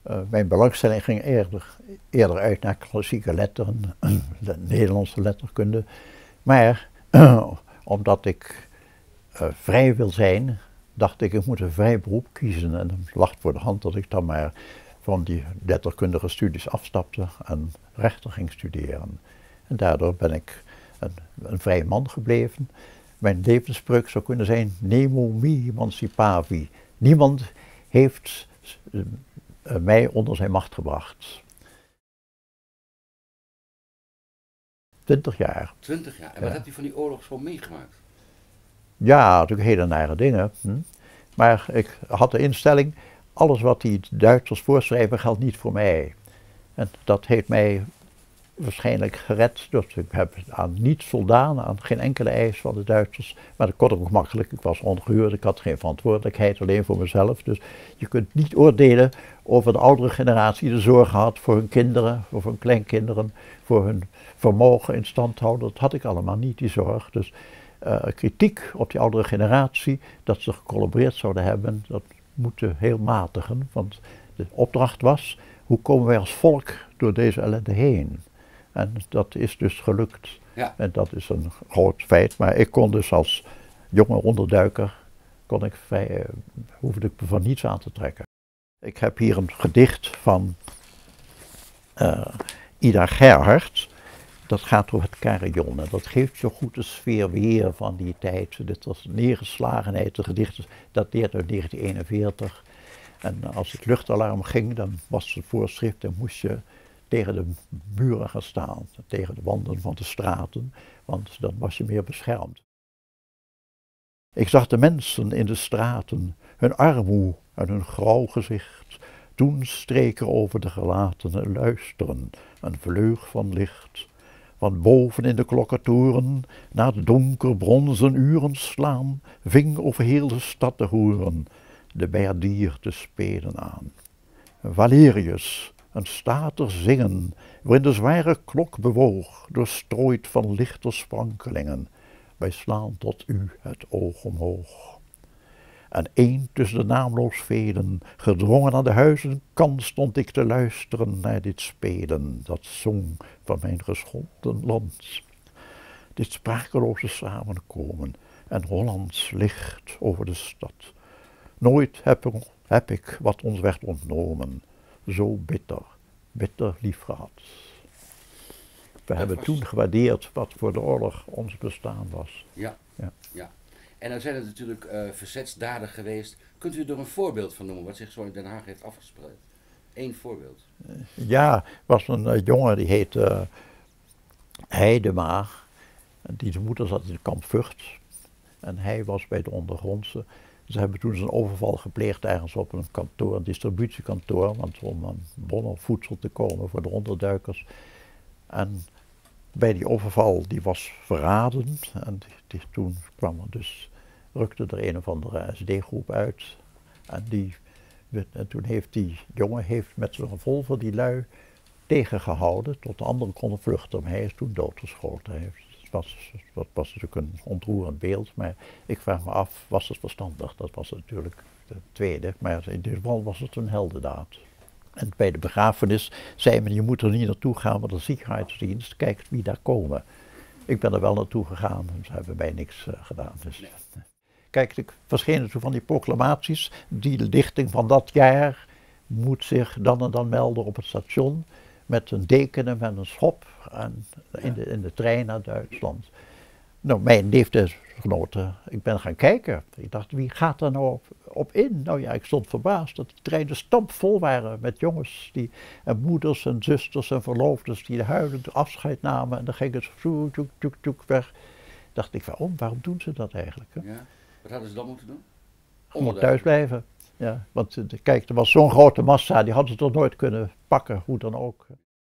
Mijn belangstelling ging eerder uit naar klassieke letteren, de Nederlandse letterkunde. Maar omdat ik vrij wil zijn, dacht ik moet een vrij beroep kiezen. En dan lag het voor de hand dat ik dan maar van die letterkundige studies afstapte en rechten ging studeren. En daardoor ben ik een vrij man gebleven. Mijn levensspreuk zou kunnen zijn: Nemo me emancipavi. Niemand heeft mij onder zijn macht gebracht. 20 jaar. 20 jaar. En wat hebt u van die oorlog zo meegemaakt? Ja, natuurlijk hele nare dingen. Maar ik had de instelling, alles wat die Duitsers voorschrijven geldt niet voor mij. En dat heeft mij waarschijnlijk gered. Dus ik heb aan niets voldaan, aan geen enkele eis van de Duitsers. Maar dat kon ook makkelijk. Ik was ongehuurd, ik had geen verantwoordelijkheid, alleen voor mezelf. Dus je kunt niet oordelen over de oudere generatie die de zorgen had voor hun kinderen, voor hun kleinkinderen, voor hun vermogen in stand houden. Dat had ik allemaal niet, die zorg. Dus kritiek op die oudere generatie, dat ze gecollaboreerd zouden hebben, dat moeten heel matigen. Want de opdracht was: hoe komen wij als volk door deze ellende heen? En dat is dus gelukt. Ja. En dat is een groot feit. Maar ik kon dus als jonge onderduiker, hoefde ik me van niets aan te trekken. Ik heb hier een gedicht van Ida Gerhardt. Dat gaat over het carillon. En dat geeft zo goed de sfeer weer van die tijd. Dit was neergeslagenheid. De gedicht dateert uit 1941. En als het luchtalarm ging, dan was het voorschrift, dan moest je tegen de muren gaan staan, tegen de wanden van de straten, want dan was je meer beschermd. Ik zag de mensen in de straten, hun armoe en hun grauw gezicht, toen streken over de gelaten en luisteren, een vleug van licht. Van boven in de klokkentoren, naar de donker bronzen uren slaan, ving over heel de stad de hoeren, de bijardier te spelen aan. Valerius, een statig zingen, waarin de zware klok bewoog, doorstrooid van lichte sprankelingen. Wij slaan tot u het oog omhoog. En één tussen de naamloos velen, gedrongen aan de huizenkant, stond ik te luisteren naar dit spelen, dat zong van mijn geschonden land. Dit sprakeloze samenkomen en Hollands licht over de stad. Nooit heb ik wat ons werd ontnomen, zo bitter, bitter lief gehad. We hebben toen gewaardeerd wat voor de oorlog ons bestaan was. Ja, ja. Ja. En dan zijn er natuurlijk verzetsdaden geweest. Kunt u er een voorbeeld van noemen wat zich zo in Den Haag heeft afgespeeld? Eén voorbeeld. Ja, was een jongen die heette Heidema. Die zijn moeder zat in het kamp Vught. En hij was bij de ondergrondse. Ze hebben toen een overval gepleegd ergens op een kantoor, een distributiekantoor, want om aan bron of voedsel te komen voor de onderduikers. En bij die overval, die was verraden en toen rukte er een of andere SD-groep uit. En toen heeft die jongen met zijn revolver die lui tegengehouden tot de anderen konden vluchten. Maar hij is toen doodgeschoten. Dat was natuurlijk een ontroerend beeld, maar ik vraag me af, was het verstandig? Dat was natuurlijk de tweede, maar in ieder geval was het een heldendaad. En bij de begrafenis zei men, je moet er niet naartoe gaan, want de ziekenhuisdienst kijkt wie daar komen. Ik ben er wel naartoe gegaan en ze hebben mij niks gedaan. Dus. Nee. Kijk, er verschenen toen van die proclamaties, die lichting van dat jaar moet zich dan en dan melden op het station, met een deken en met een schop en in de trein naar Duitsland. Nou, mijn leeftijdsgenoten, ik ben gaan kijken. Ik dacht, wie gaat er nou op in? Nou ja, ik stond verbaasd dat die treinen stampvol waren met jongens en moeders en zusters en verloofdes die de huilend afscheid namen. En dan gingen ze zoek weg. Dacht ik, waarom doen ze dat eigenlijk? Hè? Ja. Wat hadden ze dan moeten doen? Gewoon thuis blijven. Ja, want kijk, er was zo'n grote massa, die hadden ze toch nooit kunnen pakken, hoe dan ook.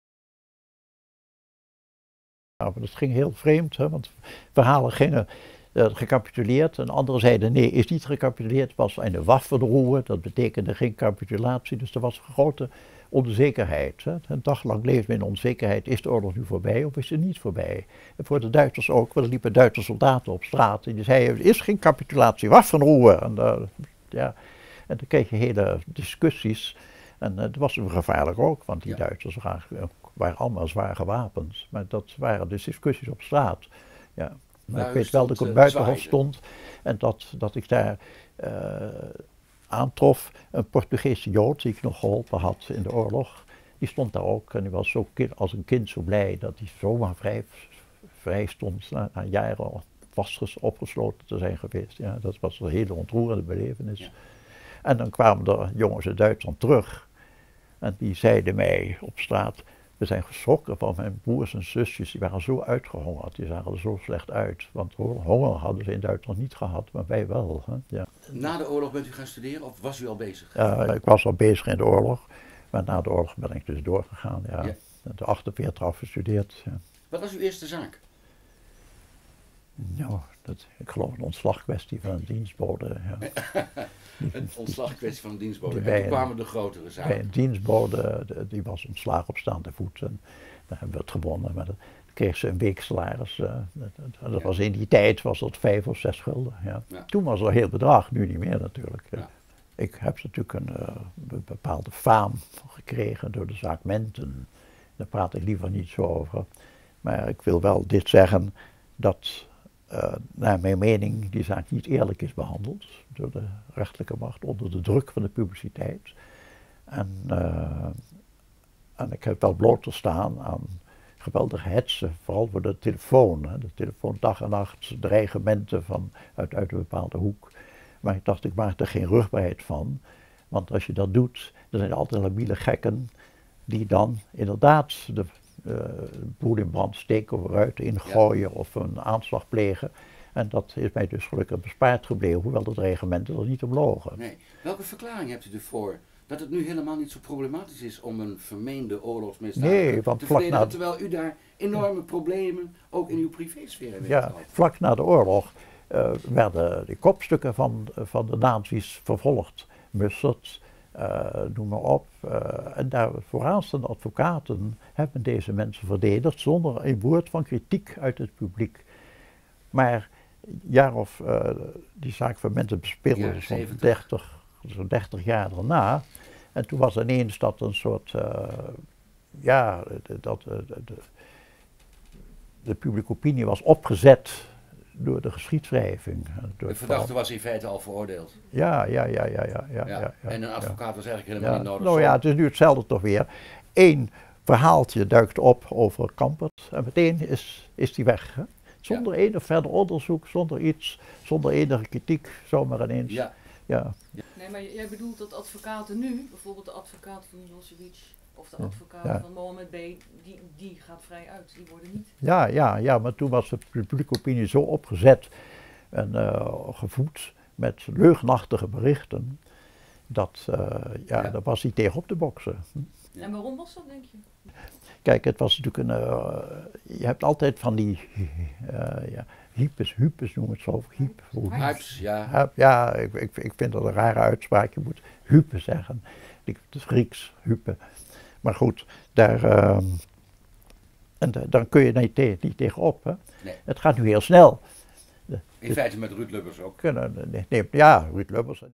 Nou, dat ging heel vreemd, hè, want verhalen gingen gecapituleerd en anderen zeiden nee, is niet gecapituleerd, het was een waffenruhe, dat betekende geen capitulatie, dus er was een grote onzekerheid. Hè. Een dag lang leefden we in onzekerheid, is de oorlog nu voorbij of is ze niet voorbij? En voor de Duitsers ook, want er liepen Duitse soldaten op straat en die zeiden, er is geen capitulatie, waffenruhe. En dan kreeg je hele discussies. En het was gevaarlijk ook, want die Ja. Duitsers waren allemaal zwaar gewapend. Maar dat waren dus discussies op straat. Ja. Maar Waar ik u weet wel dat ik stond, op het buitenhof zwaaide. stond en dat ik daar aantrof een Portugese Jood die ik nog geholpen had in de oorlog. Die stond daar ook en die was zo als een kind zo blij dat hij zomaar vrij stond na jaren opgesloten te zijn geweest. Ja, dat was een hele ontroerende belevenis. Ja. En dan kwamen er jongens uit Duitsland terug en die zeiden mij op straat, we zijn geschrokken van mijn broers en zusjes, die waren zo uitgehongerd, die zagen er zo slecht uit. Want honger hadden ze in Duitsland niet gehad, maar wij wel. Hè? Ja. Na de oorlog bent u gaan studeren of was u al bezig? Ik was al bezig in de oorlog, maar na de oorlog ben ik dus doorgegaan. Ja. Ja. De 48 afgestudeerd. Ja. Wat was uw eerste zaak? Nou, ik geloof een ontslagkwestie van een dienstbode. Ja. Een ontslagkwestie van een dienstbode. Die En bij toen kwamen de grotere Bij zaken. een dienstbode, die was ontslagen op staande voet. En daar hebben we het gewonnen. Maar dan kreeg ze een week salaris. Dat Ja. was in die tijd was dat 5 of 6 gulden. Ja. Ja. Toen was er een heel bedrag, nu niet meer natuurlijk. Ja. Ik heb natuurlijk een bepaalde faam gekregen door de zaak Menten. Daar praat ik liever niet zo over. Maar ik wil wel dit zeggen, dat naar mijn mening die zaak niet eerlijk is behandeld door de rechterlijke macht onder de druk van de publiciteit. En ik heb wel bloot te staan aan geweldige hetsen, vooral voor de telefoon. Hè. De telefoon dag en nacht, dreigementen uit een bepaalde hoek. Maar ik dacht, ik maak er geen rugbaarheid van. Want als je dat doet, dan zijn er altijd labiele gekken die dan inderdaad de boel in brand steken of ruiten ingooien of een aanslag plegen. En dat is mij dus gelukkig bespaard gebleven, hoewel de dreigementen er niet om logen. Nee. Welke verklaring hebt u ervoor dat het nu helemaal niet zo problematisch is om een vermeende oorlogsmisdadiger want te vlak verdedigen, na- terwijl u daar enorme problemen ook in uw privésfeer mee Ja, had? vlak na de oorlog werden de kopstukken van de nazi's vervolgd. Mussert, noem maar op. En daar vooraanstaande advocaten hebben deze mensen verdedigd zonder een woord van kritiek uit het publiek. Maar een jaar of die zaak van mensen bespeelde Jaren zo'n 70. 30 jaar daarna. En toen was ineens dat een soort, de publieke opinie was opgezet door de geschiedschrijving. De verdachte was in feite al veroordeeld. Ja. En een advocaat was eigenlijk helemaal Ja. niet nodig. Nou ja, het is nu hetzelfde toch weer. Eén verhaaltje duikt op over Kampert en meteen is die weg. Hè? Zonder enig verder onderzoek, zonder iets, zonder enige kritiek, zomaar ineens. Ja. Ja. Nee, maar jij bedoelt dat advocaten nu, bijvoorbeeld de advocaat van Milosevic of de Ja. advocaat Ja. van Mohammed B., die gaat vrij uit, die worden niet. Ja, maar toen was de publieke opinie zo opgezet en gevoed met leugenachtige berichten, dat daar was hij tegen op te boksen. Ja. En waarom was dat, denk je? Kijk, het was natuurlijk je hebt altijd van die hypes noemen het zo, Hypes, ja. Ja, ik vind dat een rare uitspraak, je moet hype zeggen. Het is Grieks, hype. Maar goed, dan kun je niet tegenop. Hè. Nee. Het gaat nu heel snel. In feite met Ruud Lubbers ook. Ja, Ruud Lubbers.